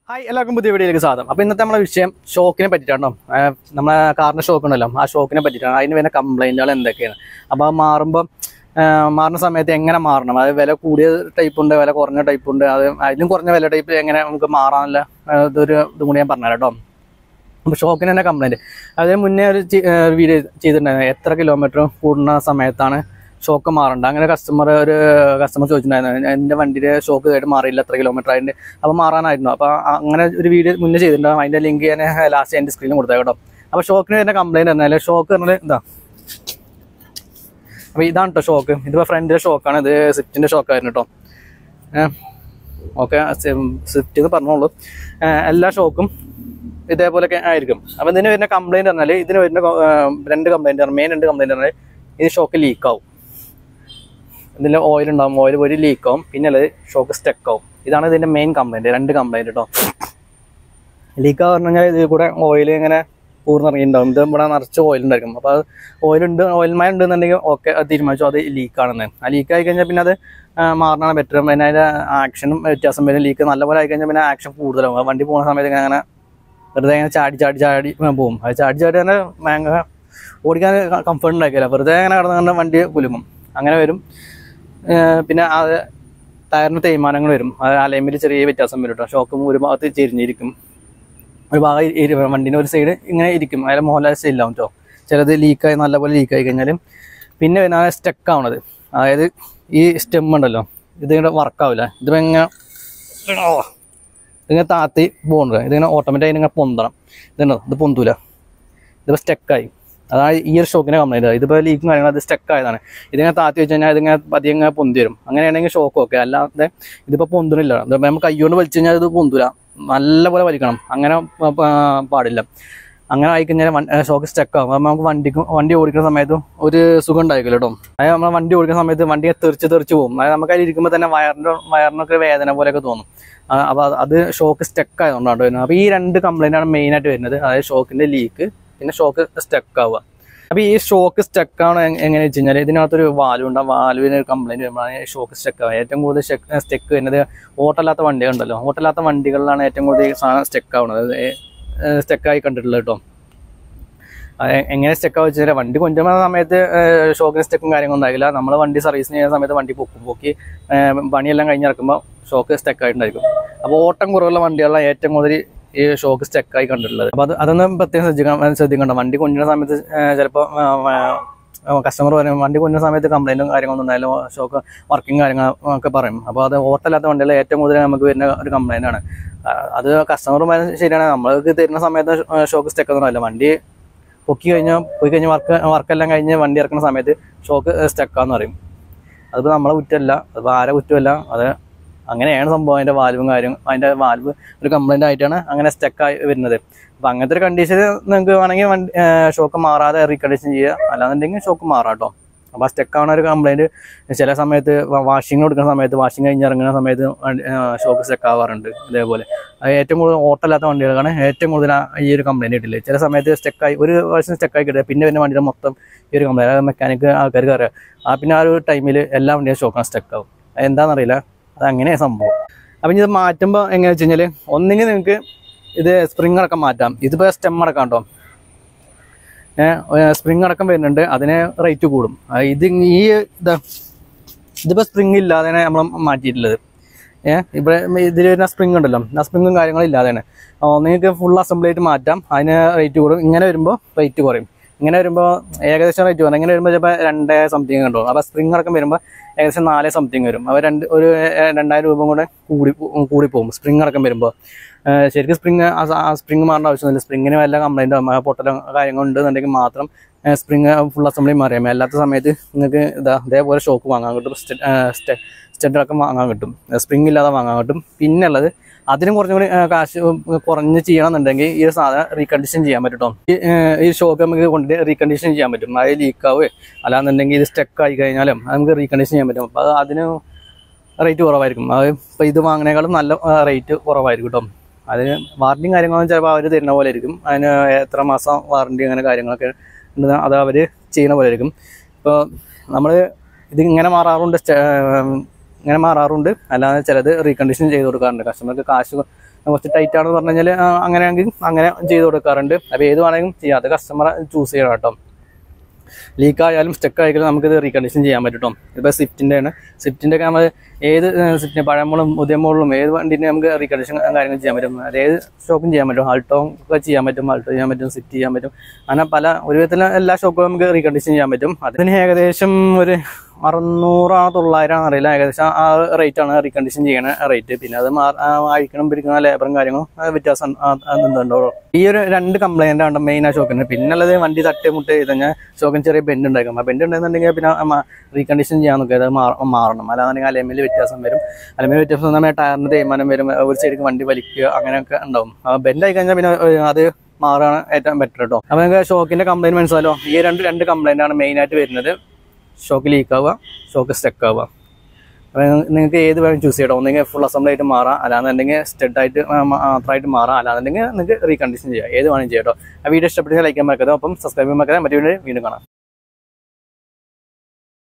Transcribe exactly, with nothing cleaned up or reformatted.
Hi എല്ലാവർക്കും പുതിയ വീഡിയോയിലേക്ക് സ്വാഗതം. അപ്പോൾ ഇന്നത്തെ നമ്മുടെ വിഷയം ഷോക്കിനെ പറ്റിയിട്ടാണോ. നമ്മളെ കാറിൻ്റെ ഷോക്ക് ഉണ്ടല്ലോ, ആ ഷോക്കിനെ പറ്റിയിട്ടാണ്. അതിന് വരുന്ന കംപ്ലൈൻറ്റുകൾ എന്തൊക്കെയാണ്, അപ്പോൾ അത് മാറുമ്പോൾ മാറുന്ന സമയത്ത് എങ്ങനെ മാറണം, അത് വില കൂടിയ ടൈപ്പ് ഉണ്ട്, വില കുറഞ്ഞ ടൈപ്പ് ഉണ്ട്, അത് അതിലും കുറഞ്ഞ വില ടൈപ്പ് എങ്ങനെ നമുക്ക് മാറാനുള്ള ഇതൊരു ഇതും കൂടി ഞാൻ പറഞ്ഞുതരാം കേട്ടോ. അപ്പോൾ ഷോക്കിന് തന്നെ കംപ്ലൈൻറ്റ്, അതിന് മുന്നേ ഒരു വീഡിയോ ചെയ്തിട്ടുണ്ടായിരുന്നു, എത്ര കിലോമീറ്റർ കൂടുന്ന സമയത്താണ് ഷോക്ക് മാറണ്ട. അങ്ങനെ കസ്റ്റമർ ഒരു കസ്റ്റമർ ചോദിച്ചിട്ടുണ്ടായിരുന്നു, എൻ്റെ വണ്ടിയുടെ ഷോക്ക് ആയിട്ട് മാറിയില്ല, എത്ര കിലോമീറ്റർ അതിൻ്റെ അപ്പോൾ മാറാനായിരുന്നു. അപ്പോൾ അങ്ങനെ ഒരു വീഡിയോ മുന്നേ ചെയ്തിട്ടുണ്ടാകും, അതിൻ്റെ ലിങ്ക് ഞാൻ ലാസ്റ്റ് എൻ്റെ സ്ക്രീനിൽ കൊടുത്തേ കേട്ടോ. അപ്പോൾ ഷോക്കിന് തന്നെ കംപ്ലൈൻറ്റ് പറഞ്ഞാൽ ഷോക്ക് പറഞ്ഞാൽ ഇതാ, അപ്പോൾ ഇതാണ് കേട്ടോ ഷോക്ക്. ഇതിപ്പോൾ ഫ്രണ്ടിലെ ഷോക്കാണ്, ഇത് സ്വിഫ്റ്റിൻ്റെ ഷോക്കായിരുന്നു കേട്ടോ. ഓക്കെ, സ്വിഫ്റ്റ് എന്ന് പറഞ്ഞോളൂ. എല്ലാ ഷോക്കും ഇതേപോലെയൊക്കെ ആയിരിക്കും. അപ്പോൾ ഇതിന് വരുന്ന കംപ്ലൈൻറ്റ് പറഞ്ഞാൽ, ഇതിന് വരുന്ന രണ്ട് കംപ്ലൈൻറ്റ് പറഞ്ഞാൽ, മെയിൻ രണ്ട് കംപ്ലൈൻറ്റ് പറഞ്ഞാൽ ഇത് ഷോക്ക് ലീക്കാവും, ഇതിൽ ഓയിൽ ഉണ്ടാവും, ഓയിൽ പോയി ലീക്കാവും, പിന്നെ അത് ഷോക്ക് സ്റ്റക്കാവും. ഇതാണ് ഇതിൻ്റെ മെയിൻ കംപ്ലൈൻറ്റ്, രണ്ട് കംപ്ലൈൻറ്റ് കേട്ടോ. ലീക്കാന്ന് പറഞ്ഞു കഴിഞ്ഞാൽ ഇതിൽ കൂടെ ഓയിൽ ഇങ്ങനെ പൂർണ്ണിറങ്ങിയിട്ടുണ്ടാവും, ഇത് ഇവിടെ നിറച്ച് ഓയിൽ ഉണ്ടായിരിക്കും. അപ്പോൾ അത് ഓയിലുണ്ട്, ഓയിൽമയ ഉണ്ടെന്നുണ്ടെങ്കിൽ ഓക്കെ, അത് തീരുമാനിച്ചു അത് ലീക്കാണെന്ന്. ആ ലീക്കായി കഴിഞ്ഞാൽ പിന്നെ അത് മാറണമാണ് ബെറ്റർ. പിന്നെ അതിൻ്റെ ആക്ഷനും വ്യത്യാസം വരും. ലീക്ക് നല്ലപോലെ ആയി കഴിഞ്ഞാൽ പിന്നെ ആക്ഷൻ കൂടുതലാവും. വണ്ടി പോകുന്ന സമയത്ത് ഇങ്ങനെ അങ്ങനെ വെറുതെ ഇങ്ങനെ ചാടി ചാടി ചാടി പോകും. അത് ചാടി ചാടി തന്നെ ഭയങ്കര ഓടിക്കാൻ കംഫർട്ട് ഉണ്ടാക്കില്ല, വെറുതെ അങ്ങനെ കടന്നു കണ്ട വണ്ടി കുലുങ്ങും, അങ്ങനെ വരും. പിന്നെ അത് ടയറിന് തേയ്മാനങ്ങൾ വരും, അത് അലൈൻമെൻറ്റിൽ ചെറിയ വ്യത്യാസം വരും കേട്ടോ. ഷോക്കും ഒരു ഭാഗത്ത് ചെരിഞ്ഞിരിക്കും, ഒരു ഭാഗം വണ്ടീൻ്റെ ഒരു സൈഡ് ഇങ്ങനെ ഇരിക്കും, അതിൽ മോഹൻലാൽ സ്റ്റൈലാവും കേട്ടോ. ചിലത് ലീക്കായി നല്ലപോലെ ലീക്കായി കഴിഞ്ഞാലും പിന്നെ പിന്നെ സ്റ്റക്ക് ആവണത്, അതായത് ഈ സ്റ്റെം ഉണ്ടല്ലോ, ഇതിങ്ങനെ വർക്കാവില്ല, ഇതിപ്പോൾ ഇങ്ങനെ ഇതിങ്ങനെ താത്തി പോകണ്ടത്, ഇതിങ്ങനെ ഓട്ടോമാറ്റിക്കായി ഇങ്ങനെ പൊന്തണം. ഇതുണ്ടോ, ഇത് പൊന്തൂല, ഇതിപ്പോൾ സ്റ്റക്കായി. അതായത് ഈ ഒരു ഷോക്കിനെ കംപ്ലൈൻറ്റ്. ഇതിപ്പോൾ ലീക്കും കാര്യങ്ങൾ അത് സ്റ്റക്ക് ആയതാണ്. ഇതിങ്ങനെ താത്തി വെച്ച് കഴിഞ്ഞാൽ ഇതിങ്ങനെ പതിയെ ഇങ്ങനെ പൊന്തി വരും. അങ്ങനെയാണെങ്കിൽ ഷോക്ക് ഓക്കെ. അല്ലാതെ ഇതിപ്പോൾ പൊന്തുന്നില്ല, നമ്മൾ കൈകൊണ്ട് വലിച്ചു കഴിഞ്ഞാൽ ഇത് പൊന്തൂല, നല്ലപോലെ വലിക്കണം, അങ്ങനെ പാടില്ല. അങ്ങനെ ആയിക്കഴിഞ്ഞാൽ ഷോക്ക് സ്റ്റക്ക് ആകും. അപ്പോൾ നമുക്ക് വണ്ടിക്കും വണ്ടി ഓടിക്കുന്ന സമയത്തും ഒരു സുഖം ഉണ്ടായിരിക്കില്ല കേട്ടോ. അതായത് നമ്മൾ വണ്ടി ഓടിക്കുന്ന സമയത്ത് വണ്ടിയെ തെറിച്ച് തെറിച്ച് പോകും. അതായത് നമുക്ക് അതിൽ ഇരിക്കുമ്പോൾ തന്നെ വയറിൻ്റെ വയറിനൊക്കെ വേദന പോലെയൊക്കെ തോന്നും. അപ്പോൾ അത് ഷോക്ക് സ്റ്റക്ക് ആയതുകൊണ്ടാണ് വരുന്നത്. അപ്പോൾ ഈ രണ്ട് കംപ്ലൈൻറ്റാണ് മെയിനായിട്ട് വരുന്നത്, അതായത് ഷോക്കിൻ്റെ ലീക്ക്, പിന്നെ ഷോക്ക് സ്റ്റക്ക് ആവുക. അപ്പോൾ ഈ ഷോക്ക് സ്റ്റക്കാണ് എങ്ങനെയാണെന്ന് വെച്ച് കഴിഞ്ഞാൽ, ഇതിനകത്തൊരു വാൽവ് ഉണ്ട്, ആ വാൽവിന് ഒരു കംപ്ലൈൻറ്റ് വരുമ്പോഴാണ് ഷോക്ക് സ്റ്റക്ക് ആവുക. ഏറ്റവും കൂടുതൽ സ്റ്റക്ക് വരുന്നത് ഓട്ടമില്ലാത്ത വണ്ടികളുണ്ടല്ലോ, ഓട്ടമില്ലാത്ത വണ്ടികളിലാണ് ഏറ്റവും കൂടുതൽ ഈ സാധനം സ്റ്റക്ക് ആവുന്നത്, സ്റ്റക്കായി കണ്ടിട്ടുള്ളത് കേട്ടോ. എങ്ങനെ സ്റ്റക്കാവുക വെച്ച് കഴിഞ്ഞാൽ, വണ്ടി കൊണ്ടുവരുന്ന സമയത്ത് ഷോക്കിന് സ്റ്റക്കും കാര്യങ്ങളൊന്നും ഉണ്ടാകില്ല. നമ്മൾ വണ്ടി സർവീസിന് ചെയ്യുന്ന സമയത്ത് വണ്ടി പൊക്കും, പൊക്കി പണിയെല്ലാം കഴിഞ്ഞിറക്കുമ്പോൾ ഷോക്ക് സ്റ്റക്കായിട്ടുണ്ടായിരിക്കും. അപ്പോൾ ഓട്ടം കുറവുള്ള വണ്ടികളാണ് ഏറ്റവും കൂടുതൽ ഈ ഷോക്ക് സ്റ്റക്കായി കണ്ടിട്ടുള്ളത്. അപ്പോൾ അത് അതൊന്നും പ്രത്യേകം ശ്രദ്ധിക്കണം ശ്രദ്ധിക്കണ്ട വണ്ടി കൊണ്ടുവരുന്ന സമയത്ത് ചിലപ്പോൾ കസ്റ്റമർ പറയും, വണ്ടി കൊണ്ടുവരുന്ന സമയത്ത് കംപ്ലൈൻറ്റും കാര്യങ്ങളൊന്നും ഉണ്ടായാലും ഷോക്ക് വർക്കിംഗ് കാര്യങ്ങളൊക്കെ പറയും. അപ്പോൾ അത് ഓട്ടമില്ലാത്ത വണ്ടികൾ ഏറ്റവും കൂടുതൽ നമുക്ക് വരുന്ന ഒരു കംപ്ലൈൻ്റ് ആണ്. അത് കസ്റ്റമർ ശരിയാണ്, നമ്മൾക്ക് തരുന്ന സമയത്ത് ഷോക്ക് സ്റ്റക്കൊന്നും അല്ല, വണ്ടി പൊക്കി കഴിഞ്ഞാൽ പോയി കഴിഞ്ഞാൽ വർക്ക് വർക്കെല്ലാം കഴിഞ്ഞ് വണ്ടി ഇറക്കുന്ന സമയത്ത് ഷോക്ക് സ്റ്റക്കാന്ന് പറയും. അതിപ്പോൾ നമ്മളെ കുറ്റമല്ല, അതിപ്പോൾ ആരെ കുറ്റമല്ല, അത് അങ്ങനെയാണ് സംഭവം. അതിൻ്റെ വാൽവും കാര്യം, അതിൻ്റെ വാൽവ് ഒരു കംപ്ലൈൻ്റ് ആയിട്ടാണ് അങ്ങനെ സ്റ്റക്കായി വരുന്നത്. അപ്പോൾ അങ്ങനത്തെ ഒരു കണ്ടീഷന് നിങ്ങൾക്ക് വേണമെങ്കിൽ വണ്ടി ഷോക്ക് മാറാതെ റീകണ്ടീഷൻ ചെയ്യുക, അല്ലാന്നുണ്ടെങ്കിൽ ഷോക്ക് മാറാം കേട്ടോ. അപ്പോൾ ആ സ്റ്റക്കാവുന്ന ഒരു കംപ്ലൈൻറ്റ് ചില സമയത്ത് വാഷിംഗ് കൊടുക്കുന്ന സമയത്ത്, വാഷിംഗ് കഴിഞ്ഞ് ഇറങ്ങുന്ന സമയത്ത് ഷോക്ക് സ്റ്റക്ക് ആവാറുണ്ട്. ഇതേപോലെ ഏറ്റവും കൂടുതൽ ഓട്ടമില്ലാത്ത വണ്ടികൾക്കാണ് ഏറ്റവും കൂടുതൽ ഈ ഒരു കംപ്ലൈൻറ്റ് കിട്ടില്ല. ചില സമയത്ത് സ്റ്റക്കായി ഒരു വർഷം സ്റ്റക്കായി കിട്ടുക, പിന്നെ പിന്നെ വണ്ടിയുടെ മൊത്തം ഈ ഒരു കംപ്ലൈൻറ്റ്, അതായത് മെക്കാനിക്ക് ആൾക്കാർക്ക് അറിയാം. ആ പിന്നെ ആ ഒരു ടൈമിൽ എല്ലാ വണ്ടിയും ഷോക്കാണ് സ്റ്റക്കാവും, എന്താണെന്നറിയില്ല, അതങ്ങനെയാണ് സംഭവം. അപ്പം ഇത് മാറ്റുമ്പോൾ എങ്ങനെയാണെന്ന് വെച്ച് കഴിഞ്ഞാൽ, ഒന്നെങ്കിൽ നിങ്ങൾക്ക് ഇത് സ്പ്രിങ് അടക്കം മാറ്റാം. ഇതിപ്പോൾ സ്റ്റെം അടക്കാം കേട്ടോ, സ്പ്രിങ് അടക്കം വരുന്നുണ്ട്, അതിന് റേറ്റ് കൂടും. ഇത് ഈ ഇതാ ഇതിപ്പോൾ സ്പ്രിങ് ഇല്ലാതെയാണ് നമ്മൾ മാറ്റിയിട്ടുള്ളത്. ഏഹ് ഇവിടെ ഇതിൽ വരുന്ന സ്പ്രിങ് ഉണ്ടല്ലോ, ആ സ്പ്രിങ്ങും കാര്യങ്ങളും ഇല്ലാതെയാണ്. നിങ്ങൾക്ക് ഫുൾ അസംബ്ലി ആയിട്ട് മാറ്റാം, അതിന് റേറ്റ് കൂടും. ഇങ്ങനെ വരുമ്പോൾ റേറ്റ് കുറയും, ഇങ്ങനെ വരുമ്പോൾ ഏകദേശം റേറ്റ് കുറയും. ഇങ്ങനെ വരുമ്പോൾ ചിലപ്പോൾ രണ്ട് സംതിങ് ഉണ്ടോ, അപ്പോൾ സ്പ്രിങ് അടക്കം വരുമ്പോൾ ഏകദേശം നാല് സംതിങ് വരും. അപ്പോൾ രണ്ട് ഒരു രണ്ടായിരം രൂപ കൂടെ കൂടി കൂടിപ്പോകും സ്പ്രിങ് അടക്കം വരുമ്പോൾ. ശരിക്കും സ്പ്രിങ് ആ സ്പ്രിങ് മാറേണ്ട ആവശ്യമൊന്നുമില്ല. സ്പ്രിങ്ങിന് വല്ല കംപ്ലൈൻറ്റോ പൊട്ടലോ കാര്യങ്ങളോ ഉണ്ടെന്നുണ്ടെങ്കിൽ മാത്രം സ്പ്രിങ് ഫുൾ അസംബ്ലി മാറിയാൽ, അല്ലാത്ത സമയത്ത് നിങ്ങൾക്ക് ഇതാ ഇതേപോലെ ഷോക്ക് വാങ്ങാൻ കിട്ടും, സ്റ്റെഡൊക്കെ വാങ്ങാൻ കിട്ടും, സ്പ്രിങ് ഇല്ലാതെ വാങ്ങാൻ കിട്ടും. പിന്നെ ഉള്ളത് അതിനും കുറച്ചും കൂടി കാശ് കുറഞ്ഞ് ചെയ്യണമെന്നുണ്ടെങ്കിൽ ഈ ഒരു സാധനം റീകണ്ടീഷൻ ചെയ്യാൻ പറ്റും. ഈ ഷോക്ക് നമുക്ക് കൊണ്ട് റീകണ്ടീഷൻ ചെയ്യാൻ പറ്റും. അത് ലീക്കാവുക അല്ലാന്നുണ്ടെങ്കിൽ ഇത് സ്റ്റക്ക് ആയി കഴിഞ്ഞാലും നമുക്ക് റീകണ്ടീഷൻ ചെയ്യാൻ പറ്റും. അപ്പോൾ അതിന് റേറ്റ് കുറവായിരിക്കും. അത് ഇപ്പോൾ ഇത് വാങ്ങുന്നതിനേക്കാളും നല്ല റേറ്റ് കുറവായിരിക്കും കേട്ടോ. അതിന് വാറണ്ടിയും കാര്യങ്ങളും ചിലപ്പോൾ അവർ തരുന്ന പോലെ ആയിരിക്കും. അതിന് എത്ര മാസം വാറണ്ടി അങ്ങനെ കാര്യങ്ങളൊക്കെ ഉണ്ട്, അത് അവർ ചെയ്യുന്ന പോലെ ആയിരിക്കും. ഇപ്പോൾ നമ്മൾ ഇത് ഇങ്ങനെ മാറാറുണ്ട്, ഇങ്ങനെ മാറാറുണ്ട് അല്ലാതെ ചിലത് റീകണ്ടീഷൻ ചെയ്ത് കൊടുക്കാറുണ്ട്. കസ്റ്റമർക്ക് കാശ് കുറച്ച് ടൈറ്റ് ആണെന്ന് പറഞ്ഞു കഴിഞ്ഞാൽ അങ്ങനെയാണെങ്കിൽ അങ്ങനെ ചെയ്ത് കൊടുക്കാറുണ്ട്. അപ്പോൾ ഏത് വേണമെങ്കിലും ചെയ്യാം, അത് കസ്റ്റമർ ചൂസ് ചെയ്യണം കേട്ടോ. ലീക്ക് ആയാലും സ്റ്റക്ക് ആയാലും നമുക്കിത് റീകണ്ടീഷൻ ചെയ്യാൻ പറ്റും കേട്ടോ. ഇപ്പോൾ സ്വിഫ്റ്റിൻ്റെ ആണ്, സ്വിഫ്റ്റിൻ്റെ ഒക്കെ നമ്മൾ ഏത് സ്വിഫ്റ്റിൻ്റെ പഴമോളും പുതിയ മോളിലും ഏത് വണ്ടിൻ്റെ നമുക്ക് റീകണ്ടീഷൻ കാര്യങ്ങൾ ചെയ്യാൻ പറ്റും. അത് ഏത് ഷോപ്പും ചെയ്യാൻ പറ്റും, ആൾട്ടോ ഒക്കെ ചെയ്യാൻ പറ്റും, ആൾട്ടോ ചെയ്യാൻ പറ്റും, സ്വിഫ്റ്റ് ചെയ്യാൻ പറ്റും. അങ്ങനെ പല ഒരു വിധത്തിൽ എല്ലാ ഷോപ്പും നമുക്ക് റീകണ്ടീഷൻ ചെയ്യാൻ പറ്റും. അതിന് ഏകദേശം ഒരു അറുന്നൂറാണ് തൊള്ളായിരം അറിയില്ല, ഏകദേശം ആ റേറ്റാണ് റീകണ്ടീഷൻ ചെയ്യണ റേറ്റ്. പിന്നെ അത് അഴിക്കണം പിരിക്കുന്ന ലേബറും കാര്യങ്ങളും വ്യത്യാസം എന്തുണ്ടോ. ഈ ഒരു രണ്ട് കംപ്ലൈൻ്റ് ആണ് മെയിൻ ആ ഷോക്കിന്. പിന്നുള്ളത് വണ്ടി തട്ടി മുട്ട് ചെയ്ത് കഴിഞ്ഞാൽ ഷോക്കിന് ചെറിയ ബെൻഡ് ഉണ്ടായിരിക്കും. ആ ബെൻഡ് ഉണ്ടെന്നുണ്ടെങ്കിൽ പിന്നെ റീകണ്ടീഷൻ ചെയ്യാൻ നോക്കുക, അത് മാറണം. അല്ലാന്നുണ്ടെങ്കിൽ അലമിൽ വ്യത്യാസം വരും. അലമിൽ വ്യത്യാസം വന്നാൽ ടയറിന് തേയ്മാനം വരും, ഒരു സൈഡിലേക്ക് വണ്ടി വലിക്കുക അങ്ങനെയൊക്കെ ഉണ്ടാവും. ബെൻഡ് ആയി കഴിഞ്ഞാൽ പിന്നെ അത് മാറാണ് ഏറ്റവും ബെറ്റർ കേട്ടോ. അപ്പോൾ നിങ്ങൾക്ക് ഷോക്കിൻ്റെ കംപ്ലൈൻറ്റ് മനസ്സിലാലോ. ഈ രണ്ട് രണ്ട് കംപ്ലൈൻ്റ് ആണ് മെയിനായിട്ട് വരുന്നത്. ഷോക്ക് ലീക്ക് ആവുക, ഷോക്ക് സ്റ്റക്ക് ആവുക. അപ്പോൾ നിങ്ങൾക്ക് ഏത് വേണം ചൂസ് ചെയ്യണം. ഒന്നെങ്കിൽ ഫുൾ അസംബിൾ ആയിട്ട് മാറാം, അല്ലാന്നുണ്ടെങ്കിൽ സ്റ്റെഡായിട്ട് മാത്രമായിട്ട് മാറാം, അല്ലാന്നുണ്ടെങ്കിൽ നിങ്ങൾക്ക് റീകണ്ടീഷൻ ചെയ്യാം. ഏത് വേണമെങ്കിലും ചെയ്യാം കേട്ടോ. ആ വീഡിയോ ഇഷ്ടപ്പെട്ടെങ്കിൽ ലൈക്ക് ചെയ്യാൻ മറക്കരുത്. അപ്പം സബ്സ്ക്രൈബ് ചെയ്യാൻ മറക്കരുത്. മറ്റു വീഡിയോ വീണ്ടും കാണാം.